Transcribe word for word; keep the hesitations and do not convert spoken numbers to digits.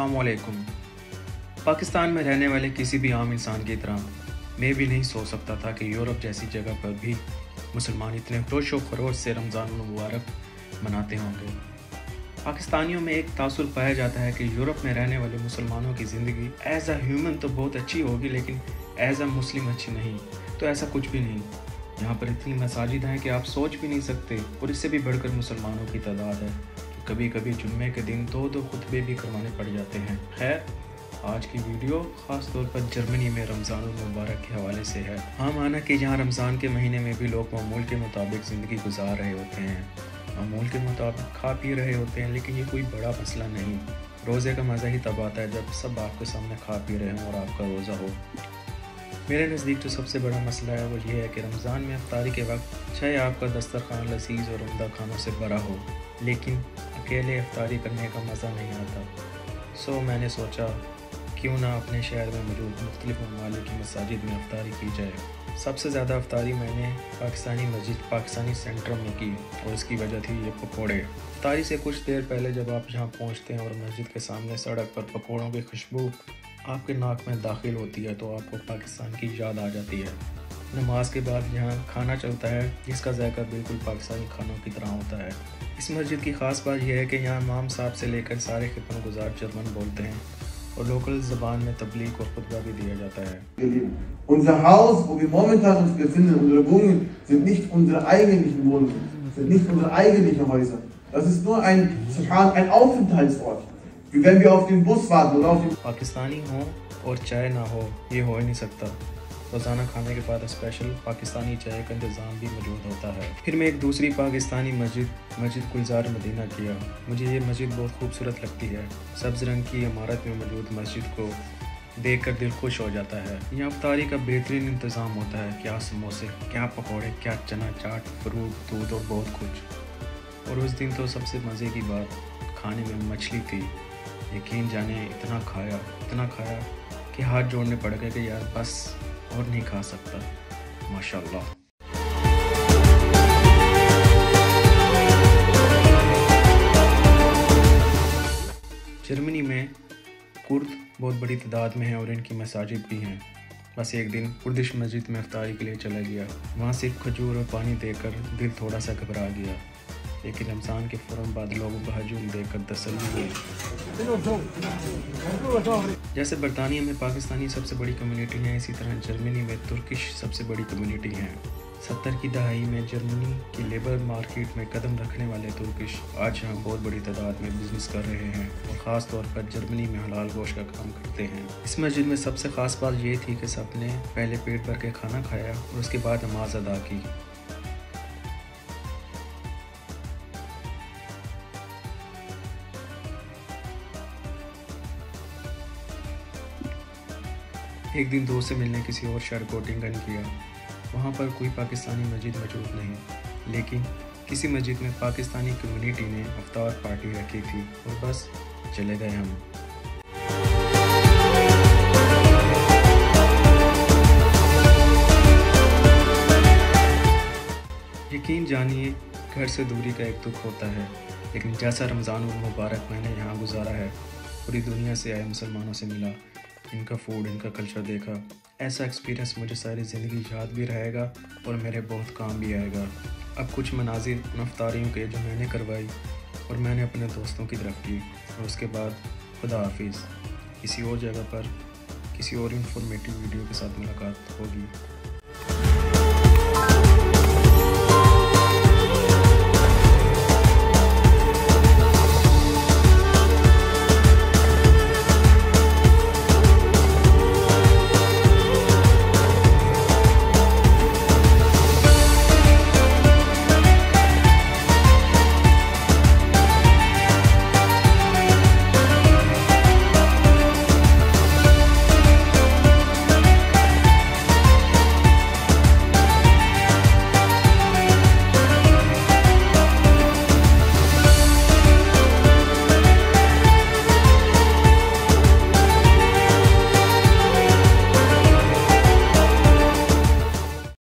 अस्सलामुअलैकुम। पाकिस्तान में रहने वाले किसी भी आम इंसान की तरह मैं भी नहीं सोच सकता था कि यूरोप जैसी जगह पर भी मुसलमान इतने जोश व खरोश से रमज़ान मुबारक मनाते होंगे। पाकिस्तानियों में एक तासुर पाया जाता है कि यूरोप में रहने वाले मुसलमानों की ज़िंदगी एज़ अ ह्यूमन तो बहुत अच्छी होगी, लेकिन एज़ अ मुस्लिम अच्छी नहीं। तो ऐसा कुछ भी नहीं। यहाँ पर इतनी मसाजिद हैं कि आप सोच भी नहीं सकते, और इससे भी बढ़कर मुसलमानों की तादाद है। कभी कभी जुम्मे के दिन दो दो खुतबे भी करवाने पड़ जाते हैं। खैर, आज की वीडियो ख़ास तौर पर जर्मनी में रमज़ान मुबारक के हवाले से है। हाँ, माना कि यहाँ रमज़ान के महीने में भी लोग मामूल के मुताबिक ज़िंदगी गुजार रहे होते हैं, मामूल के मुताबिक खा पी रहे होते हैं, लेकिन ये कोई बड़ा मसला नहीं। रोज़े का मज़ा ही तब आता है जब सब आपके सामने खा पी रहे हों और आपका रोज़ा हो। मेरे नज़दीक जो सबसे बड़ा मसला है वो ये है कि रमज़ान में अफ्तारी के वक्त चाहे आपका दस्तरखान लजीज़ और उम्दा खानों से भरा हो, लेकिन अकेले अफ्तारी करने का मज़ा नहीं आता। सो मैंने सोचा क्यों ना अपने शहर में मौजूद मुख्तलिफ ममालिक की मसाजिद में अफ्तारी की जाए। सबसे ज़्यादा अफ्तारी मैंने पाकिस्तानी मस्जिद पाकिस्तानी सेंटर में की, और इसकी वजह थी ये पकौड़े। अफ्तारी से कुछ देर पहले जब आप यहाँ पहुँचते हैं और मस्जिद के सामने सड़क पर पकौड़ों की खुशबू आपके नाक में दाखिल होती है तो आपको पाकिस्तान की याद आ जाती है। नमाज के बाद यहाँ खाना चलता है जिसका जायका बिल्कुल पाकिस्तानी खानों की तरह होता है। इस मस्जिद की ख़ास बात यह है कि यहाँ इमाम साहब से लेकर सारे खिदमत गुजार जर्मन बोलते हैं, और लोकल ज़बान में तबलीग और खुतबा भी दिया जाता है। Unser Haus, wo wir momentan uns befinden, unsere Wohnungen sind nicht unsere eigentlichen Wohnungen, sind nicht unsere eigentlichen Häuser. Das ist nur ein, ein Aufenthaltsort. Wie wenn wir auf den Bus warten oder auf den Pakistani हो और चाय ना हो, ये हो ही नहीं सकता। रोज़ाना खाने के बाद स्पेशल पाकिस्तानी चाय का इंतज़ाम भी मौजूद होता है। फिर मैं एक दूसरी पाकिस्तानी मस्जिद मस्जिद गुलजार मदीना किया। मुझे ये मस्जिद बहुत खूबसूरत लगती है। सब्ज़ रंग की इमारत में मौजूद मस्जिद को देखकर दिल खुश हो जाता है। यहाँ अफ्तारी का बेहतरीन इंतज़ाम होता है। क्या समोसे, क्या पकौड़े, क्या चना चाट, फ्रूट, दूध और बहुत कुछ। और उस दिन तो सबसे मज़े की बात खाने में मछली थी। यकीन जाने इतना खाया इतना खाया कि हाथ जोड़ने पड़ गए कि यार बस और नहीं खा सकता। माशाल्लाह। जर्मनी में कुर्द बहुत बड़ी तादाद में हैं और इनकी मसाजिद भी हैं। बस एक दिन कुर्दिश मस्जिद में अफ्तारी के लिए चला गया। वहाँ सिर्फ खजूर और पानी देकर दिल थोड़ा सा घबरा गया, लेकिन रमज़ान के फ़ौरन बाद लोगों को हजूम देकर तसल्ली हुई। जैसे बरतानिया में पाकिस्तानी सबसे बड़ी कम्युनिटी है, इसी तरह जर्मनी में तुर्किश सबसे बड़ी कम्युनिटी है। सत्तर की दहाई में जर्मनी की लेबर मार्केट में कदम रखने वाले तुर्किश आज यहाँ बहुत बड़ी तादाद में बिजनेस कर रहे हैं, और ख़ास तौर पर जर्मनी में हलाल गोश्त का काम करते हैं। इस मस्जिद में सबसे ख़ास बात ये थी कि सबने पहले पेट भर के खाना खाया और उसके बाद नमाज अदा की। एक दिन दोस्त से मिलने किसी और शहर को टिंगन किया। वहाँ पर कोई पाकिस्तानी मस्जिद मौजूद नहीं, लेकिन किसी मस्जिद में पाकिस्तानी कम्युनिटी ने अफ्तार पार्टी रखी थी, और बस चले गए हम। यकीन जानिए, घर से दूरी का एक दुख होता है, लेकिन जैसा रमज़ान मुबारक मैंने यहाँ गुजारा है, पूरी दुनिया से आए मुसलमानों से मिला, इनका फूड, इनका कल्चर देखा, ऐसा एक्सपीरियंस मुझे सारी ज़िंदगी याद भी रहेगा और मेरे बहुत काम भी आएगा। अब कुछ मनाजिर उन अफ्तारियों के जो मैंने करवाई और मैंने अपने दोस्तों की तरफ की, और उसके बाद खुदा हाफिज़। किसी और जगह पर किसी और इंफॉर्मेटिव वीडियो के साथ मुलाकात होगी।